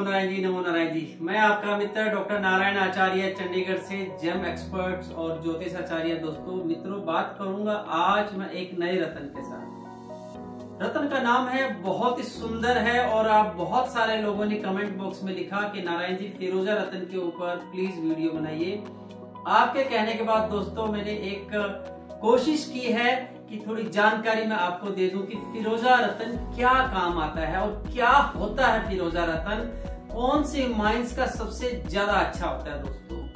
नमो नारायण जी, नमो नारायण जी। मैं आपका मित्र डॉक्टर नारायण आचार्य चंडीगढ़ से, जेम एक्सपर्ट्स और ज्योतिष आचार्य। दोस्तों मित्रों, बात करूंगा आज मैं एक नए रत्न के साथ। रत्न का नाम है, बहुत ही सुंदर है और आप बहुत सारे लोगों ने कमेंट बॉक्स में लिखा कि नारायण जी फिरोजा रत्न के ऊपर प्लीज वीडियो बनाइए। आपके कहने के बाद दोस्तों मैंने एक कोशिश की है कि थोड़ी जानकारी मैं आपको दे दूं कि फिरोजा रत्न क्या काम आता है और क्या होता है फिरोजा रत्न, कौन सी माइंस का सबसे ज्यादा अच्छा होता है।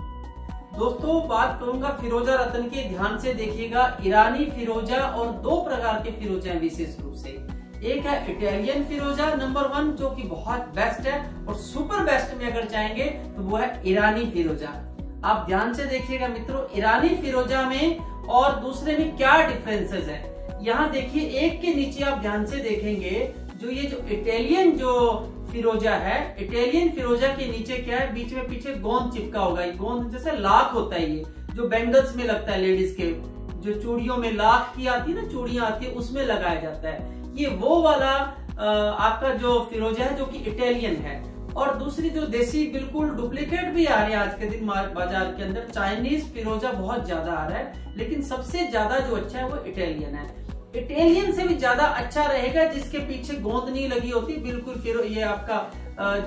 दोस्तों बात करूंगा फिरोजा रत्न की, ध्यान से देखिएगा। ईरानी फिरोजा और दो प्रकार के फिरोजा हैं विशेष रूप से। एक है इटालियन फिरोजा नंबर 1 जो कि बहुत बेस्ट है, और सुपर बेस्ट में अगर चाहेंगे तो वो है ईरानी फिरोजा। आप ध्यान से देखिएगा मित्रों, ईरानी फिरोजा में और दूसरे में क्या डिफरेंसेस है। यहाँ देखिए, एक के नीचे आप ध्यान से देखेंगे जो ये जो इटालियन जो फिरोजा है, इटालियन फिरोजा के नीचे क्या है, बीच में पीछे गोंद चिपका होगा। ये गोंद जैसे लाख होता है, ये जो बैंगल्स में लगता है, लेडीज के जो चूड़ियों में लाख की आती है ना, चूड़ियां आती है, उसमें लगाया जाता है। ये वो वाला आपका जो फिरोजा है जो कि इटालियन है। और दूसरी जो देसी बिल्कुल डुप्लीकेट भी आ रही है आज के दिन बाजार के अंदर, चाइनीज फिरोजा बहुत ज्यादा आ रहा है, लेकिन सबसे ज्यादा जो अच्छा है वो इटालियन है। इटालियन से भी ज्यादा अच्छा रहेगा जिसके पीछे गोंद नहीं लगी होती, बिल्कुल फिर ये आपका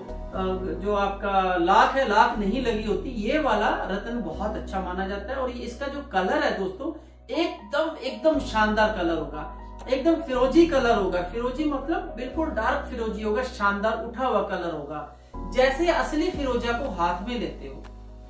जो आपका लाख है, लाख नहीं लगी होती। ये वाला रत्न बहुत अच्छा माना जाता है। और ये इसका जो कलर है दोस्तों, एकदम शानदार कलर होगा, एकदम फिरोजी कलर होगा। फिरोजी मतलब बिल्कुल डार्क फिरोजी होगा, शानदार उठा हुआ कलर होगा। जैसे असली फिरोजा को हाथ में लेते हो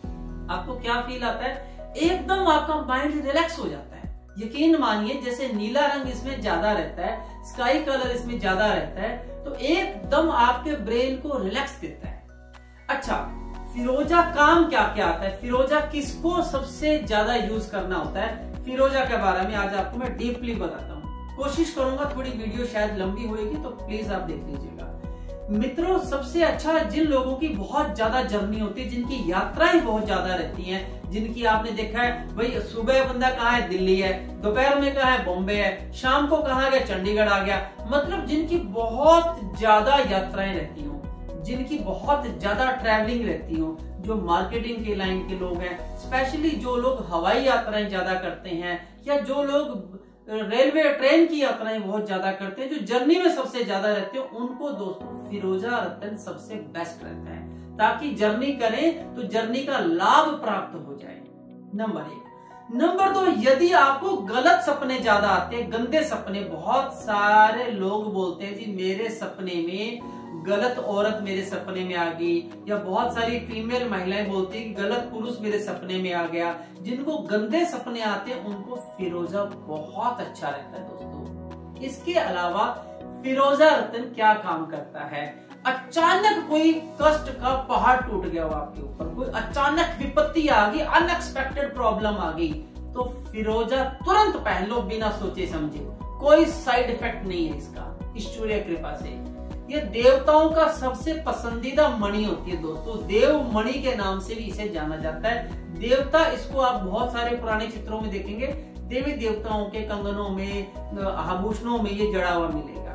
आपको क्या फील आता है, एकदम आपका माइंड रिलैक्स हो जाता है। यकीन मानिए, जैसे नीला रंग इसमें ज्यादा रहता है, स्काई कलर इसमें ज्यादा रहता है, तो एकदम आपके ब्रेन को रिलैक्स देता है। अच्छा, फिरोजा काम क्या क्या आता है, फिरोजा किसको सबसे ज्यादा यूज करना होता है, फिरोजा के बारे में आज आपको मैं डीपली बताता हूँ। कोशिश करूंगा, थोड़ी वीडियो शायद लंबी होगी तो प्लीज आप देख लीजिएगा। मित्रों सबसे अच्छा जिन लोगों की बहुत ज्यादा जर्नी होती है, जिनकी यात्राएं बहुत ज्यादा रहती हैं, जिनकी आपने देखा है भाई सुबह बंदा कहाँ है, दिल्ली है, दोपहर में कहाँ है, बॉम्बे है, शाम को कहाँ गया, चंडीगढ़ आ गया, मतलब जिनकी बहुत ज्यादा यात्राएं रहती हो, जिनकी बहुत ज्यादा ट्रैवलिंग रहती हो, जो मार्केटिंग के लाइन के लोग हैं, स्पेशली जो लोग हवाई यात्राएं ज्यादा करते हैं, या जो लोग रेलवे ट्रेन की यात्राएं बहुत ज्यादा करते हैं, जो जर्नी में सबसे ज्यादा रहते हैं, उनको दोस्तों फिरोजा रत्न सबसे बेस्ट रहता है, ताकि जर्नी करें तो जर्नी का लाभ प्राप्त हो जाए। नंबर 1। नंबर 2, यदि आपको गलत सपने ज्यादा आते हैं, गंदे सपने, बहुत सारे लोग बोलते हैं जी मेरे सपने में गलत औरत मेरे सपने में आ गई, या बहुत सारी फीमेल महिलाएं बोलती है कि गलत पुरुष मेरे सपने में आ गया। जिनको गंदे सपने आते हैं उनको फिरोजा बहुत अच्छा रहता है दोस्तों। इसके अलावा फिरोजा रत्न क्या काम करता है, अचानक कोई कष्ट का पहाड़ टूट गया हो आपके ऊपर, कोई अचानक विपत्ति आ गई, अनएक्सपेक्टेड प्रॉब्लम आ गई, तो फिरोजा तुरंत पहन लो बिना सोचे समझे। कोई साइड इफेक्ट नहीं है इसका, ईश्वरीय कृपा से। ये देवताओं का सबसे पसंदीदा मणि होती है दोस्तों, देव मणि के नाम से भी इसे जाना जाता है। देवता, इसको आप बहुत सारे पुराने चित्रों में देखेंगे, देवी देवताओं के कंगनों में, आभूषणों में ये जड़ा हुआ मिलेगा।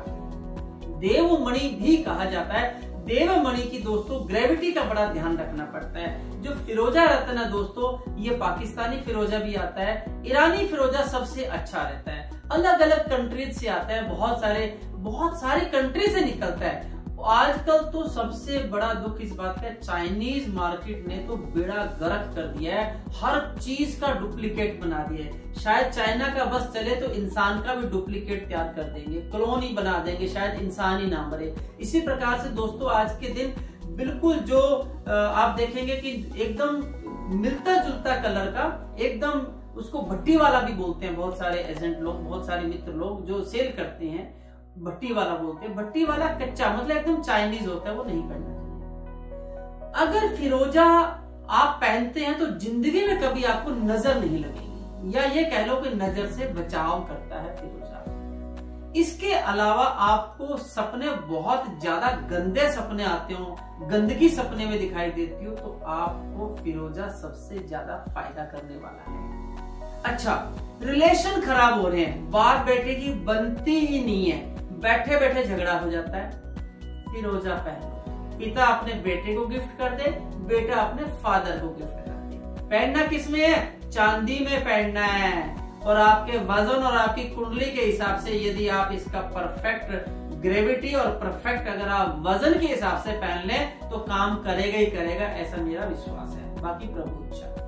देव मणि भी कहा जाता है। देव मणि की दोस्तों ग्रेविटी का बड़ा ध्यान रखना पड़ता है। जो फिरोजा रत्न है दोस्तों, ये पाकिस्तानी फिरोजा भी आता है, ईरानी फिरोजा सबसे अच्छा रहता है। अलग अलग कंट्रीज से आता है, बहुत सारे कंट्री से निकलता है। आजकल तो सबसे बड़ा दुख इस बात का, चाइनीज मार्केट ने तो बेड़ा गर्क कर दिया है, हर चीज का डुप्लीकेट बना दिया है। शायद चाइना का बस चले तो इंसान का भी डुप्लीकेट तैयार कर देंगे, क्लोन ही बना देंगे, शायद इंसान ही ना मरे। इसी प्रकार से दोस्तों आज के दिन बिल्कुल जो आप देखेंगे कि एकदम मिलता जुलता कलर का, एकदम उसको भट्टी वाला भी बोलते हैं बहुत सारे एजेंट लोग, बहुत सारे मित्र लोग जो सेल करते हैं, भट्टी वाला बोलते हैं। भट्टी वाला कच्चा मतलब एकदम चाइनीज होता है, वो नहीं करना चाहिए। अगर फिरोजा आप पहनते हैं तो जिंदगी में कभी आपको नजर नहीं लगेगी, या ये कह लो कि नजर से बचाव करता है फिरोजा। इसके अलावा आपको सपने बहुत ज्यादा गंदे सपने आते हो, गंदगी सपने में दिखाई देती हो, तो आपको फिरोजा सबसे ज्यादा फायदा करने वाला है। अच्छा, रिलेशन खराब हो रहे हैं, बात बेटे की बनती ही नहीं है, बैठे बैठे झगड़ा हो जाता है, फिरोजा पहन लो। पिता अपने बेटे को गिफ्ट कर दे, बेटा अपने फादर को गिफ्ट कर दे। पहनना किस में है? चांदी में पहनना है। और आपके वजन और आपकी कुंडली के हिसाब से यदि आप इसका परफेक्ट ग्रेविटी और परफेक्ट अगर आप वजन के हिसाब से पहन लें तो काम करेगा ही करेगा, ऐसा मेरा विश्वास है। बाकी प्रभु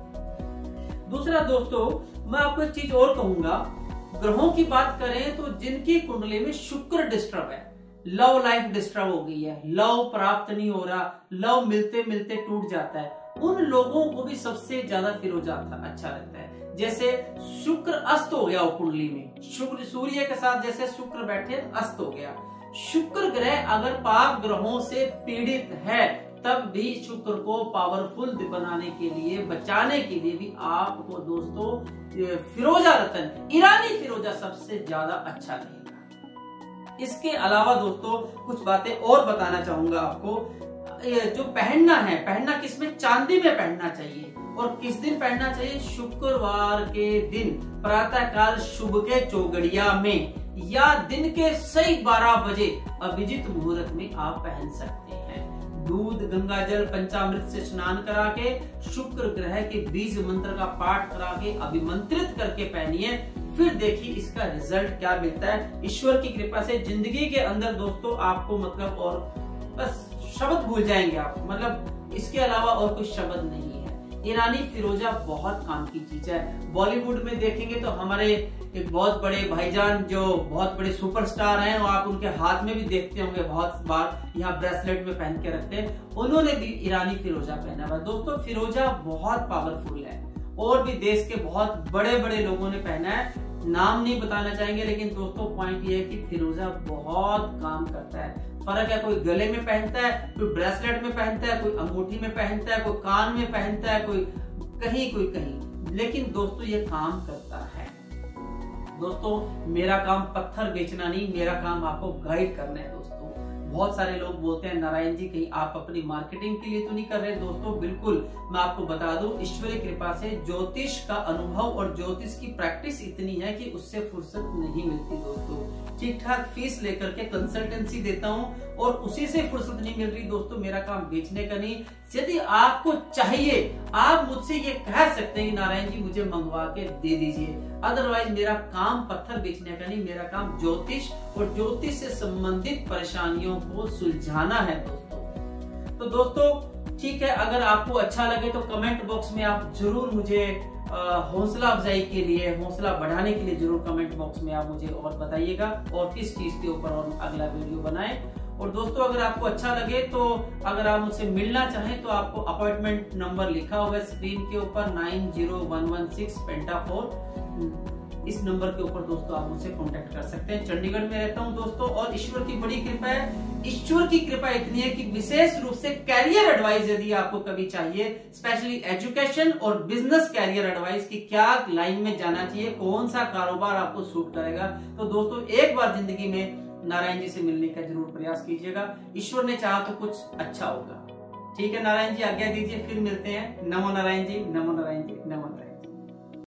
इच्छा। दूसरा दोस्तों, मैं आपको एक चीज और कहूंगा, ग्रहों की बात करें तो जिनकी कुंडली में शुक्र डिस्टर्ब है, लव लाइफ डिस्टर्ब हो गई है, लव प्राप्त नहीं हो रहा, लव मिलते मिलते टूट जाता है, उन लोगों को भी सबसे ज्यादा फिरोजा अच्छा रहता है। जैसे शुक्र अस्त हो गया हो कुंडली में, शुक्र सूर्य के साथ जैसे शुक्र बैठे अस्त हो गया। शुक्र ग्रह अगर पाप ग्रहों से पीड़ित है तब भी शुक्र को पावरफुल बनाने के लिए, बचाने के लिए भी आपको दोस्तों फिरोजा रतन, ईरानी फिरोजा सबसे ज्यादा अच्छा रहेगा। इसके अलावा दोस्तों कुछ बातें और बताना चाहूंगा आपको। जो पहनना है, पहनना किसमें? चांदी में पहनना चाहिए। और किस दिन पहनना चाहिए? शुक्रवार के दिन प्रातः काल शुभ के चौगड़िया में या दिन के सही 12 बजे अभिजित मुहूर्त में आप पहन सकते हैं। दूध, गंगा जल, पंचामृत से स्नान करा के, शुक्र ग्रह के बीज मंत्र का पाठ करा के अभिमंत्रित करके पहनिए, फिर देखिए इसका रिजल्ट क्या मिलता है। ईश्वर की कृपा से जिंदगी के अंदर दोस्तों आपको मतलब और बस शब्द भूल जाएंगे आप, मतलब इसके अलावा और कोई शब्द नहीं है। ईरानी फिरोजा बहुत काम की चीज है। बॉलीवुड में देखेंगे तो हमारे एक बहुत बड़े भाईजान जो बहुत बड़े सुपरस्टार हैं, और आप उनके हाथ में भी देखते होंगे बहुत बार, यहाँ ब्रेसलेट में पहन के रखते हैं, उन्होंने भी ईरानी फिरोजा पहना हुआ। दोस्तों फिरोजा बहुत पावरफुल है और भी देश के बहुत बड़े बड़े लोगों ने पहना है, नाम नहीं बताना चाहेंगे, लेकिन दोस्तों पॉइंट ये है कि फिरोजा बहुत काम करता है। फर्क है, कोई गले में पहनता है, कोई ब्रेसलेट में पहनता है, कोई अंगूठी में पहनता है, कोई कान में पहनता है, कोई कहीं, लेकिन दोस्तों ये काम करता है। दोस्तों मेरा काम पत्थर बेचना नहीं, मेरा काम आपको गाइड करना है। दोस्तों बहुत सारे लोग बोलते हैं नारायण जी कहीं आप अपनी मार्केटिंग के लिए तो नहीं कर रहे? दोस्तों बिल्कुल, मैं आपको बता दूं, ईश्वरीय कृपा से ज्योतिष का अनुभव और ज्योतिष की प्रैक्टिस इतनी है कि उससे फुर्सत नहीं मिलती। दोस्तों ठीक ठाक फीस लेकर के कंसल्टेंसी देता हूं और उसी से फुर्सत नहीं मिल रही। दोस्तों मेरा काम बेचने का नहीं, यदि आपको चाहिए आप मुझसे ये कह सकते हैं कि नारायण जी मुझे मंगवा के दे दीजिए, अदरवाइज मेरा काम पत्थर बेचने का नहीं, मेरा काम ज्योतिष और ज्योतिष से संबंधित परेशानियों को सुलझाना है। दोस्तों तो दोस्तों ठीक है, अगर आपको अच्छा लगे तो कमेंट बॉक्स में आप जरूर मुझे हौसला अफजाई के लिए, हौसला बढ़ाने के लिए जरूर कमेंट बॉक्स में आप मुझे और बताइएगा और किस चीज के ऊपर और अगला वीडियो बनाएं। और दोस्तों अगर आपको अच्छा लगे तो अगर आप मुझसे मिलना चाहें तो आपको अपॉइंटमेंट नंबर लिखा हुआ है स्क्रीन के ऊपर 90116 पेंटा4, इस नंबर के ऊपर दोस्तों आप मुझसे कांटेक्ट कर सकते हैं। चंडीगढ़ में रहता हूं दोस्तों और ईश्वर की बड़ी कृपा है। ईश्वर की कृपा इतनी है कि विशेष रूप से कैरियर एडवाइस यदि आपको कभी चाहिए, स्पेशली एजुकेशन और बिजनेस कैरियर एडवाइस की क्या लाइन में जाना चाहिए, कौन सा कारोबार आपको सूट करेगा, तो दोस्तों एक बार जिंदगी में नारायण जी से मिलने का जरूर प्रयास कीजिएगा। ईश्वर ने चाहा तो कुछ अच्छा होगा। ठीक है नारायण जी, आज्ञा दीजिए, फिर मिलते हैं। नमो नारायण जी, नमो नारायण जी।